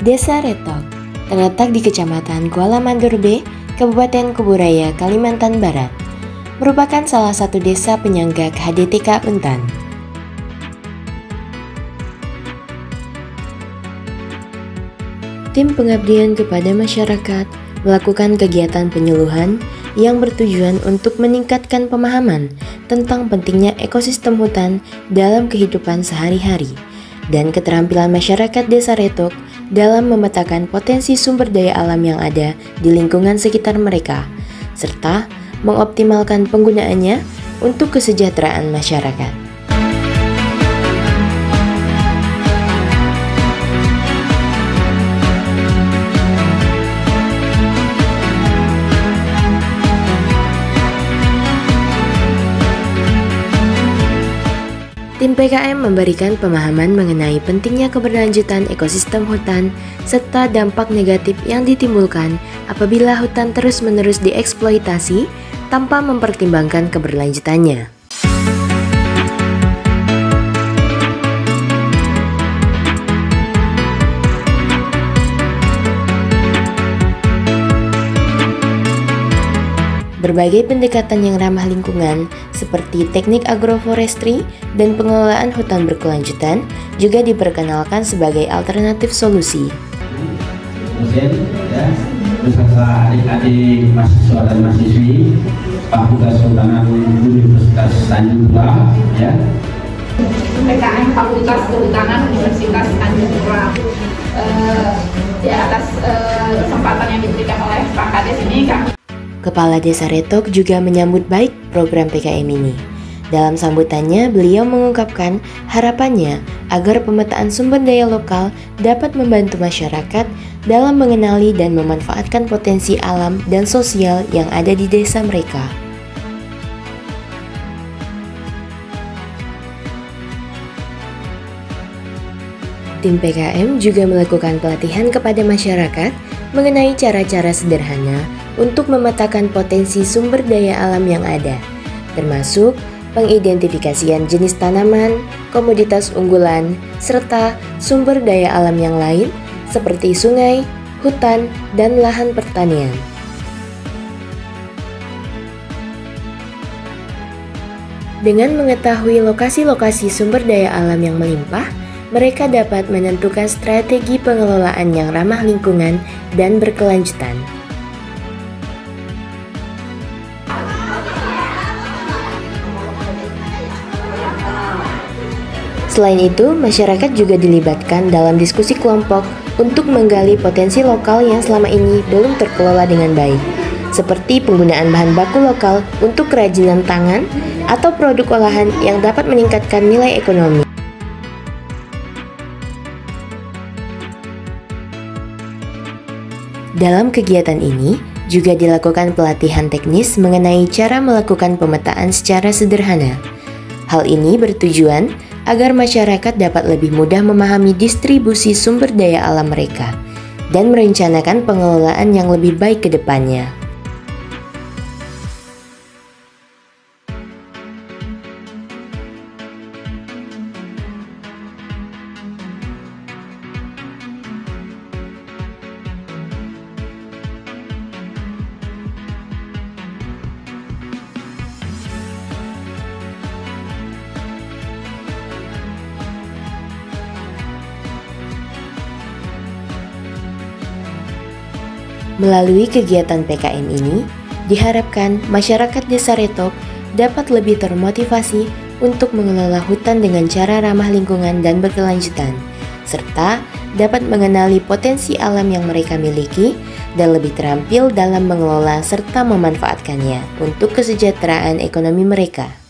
Desa Retok terletak di Kecamatan Kuala Mandur B, Kabupaten Kuburaya, Kalimantan Barat. Merupakan salah satu desa penyangga HDTK Untan. Tim pengabdian kepada masyarakat melakukan kegiatan penyuluhan yang bertujuan untuk meningkatkan pemahaman tentang pentingnya ekosistem hutan dalam kehidupan sehari-hari dan keterampilan masyarakat Desa Retok dalam memetakan potensi sumber daya alam yang ada di lingkungan sekitar mereka, serta mengoptimalkan penggunaannya untuk kesejahteraan masyarakat. Tim PKM memberikan pemahaman mengenai pentingnya keberlanjutan ekosistem hutan serta dampak negatif yang ditimbulkan apabila hutan terus-menerus dieksploitasi tanpa mempertimbangkan keberlanjutannya. Berbagai pendekatan yang ramah lingkungan seperti teknik agroforestry dan pengelolaan hutan berkelanjutan juga diperkenalkan sebagai alternatif solusi. Dosen, ya, beserta adik-adik mahasiswa dan mahasiswi Fakultas Kehutanan Universitas Tanjung Pura, ya. PKM Fakultas Kehutanan Universitas Tanjung Pura. Di atas kesempatan yang diberikan oleh Pak Kades ini kami Kepala Desa Retok juga menyambut baik program PKM ini. Dalam sambutannya, beliau mengungkapkan harapannya agar pemetaan sumber daya lokal dapat membantu masyarakat dalam mengenali dan memanfaatkan potensi alam dan sosial yang ada di desa mereka. Tim PKM juga melakukan pelatihan kepada masyarakat mengenai cara-cara sederhana untuk memetakan potensi sumber daya alam yang ada, termasuk pengidentifikasian jenis tanaman, komoditas unggulan, serta sumber daya alam yang lain seperti sungai, hutan, dan lahan pertanian. Dengan mengetahui lokasi-lokasi sumber daya alam yang melimpah, mereka dapat menentukan strategi pengelolaan yang ramah lingkungan dan berkelanjutan. Selain itu, masyarakat juga dilibatkan dalam diskusi kelompok untuk menggali potensi lokal yang selama ini belum terkelola dengan baik, seperti penggunaan bahan baku lokal untuk kerajinan tangan atau produk olahan yang dapat meningkatkan nilai ekonomi. Dalam kegiatan ini, juga dilakukan pelatihan teknis mengenai cara melakukan pemetaan secara sederhana. Hal ini bertujuan agar masyarakat dapat lebih mudah memahami distribusi sumber daya alam mereka dan merencanakan pengelolaan yang lebih baik ke depannya. Melalui kegiatan PKM ini, diharapkan masyarakat Desa Retok dapat lebih termotivasi untuk mengelola hutan dengan cara ramah lingkungan dan berkelanjutan, serta dapat mengenali potensi alam yang mereka miliki dan lebih terampil dalam mengelola serta memanfaatkannya untuk kesejahteraan ekonomi mereka.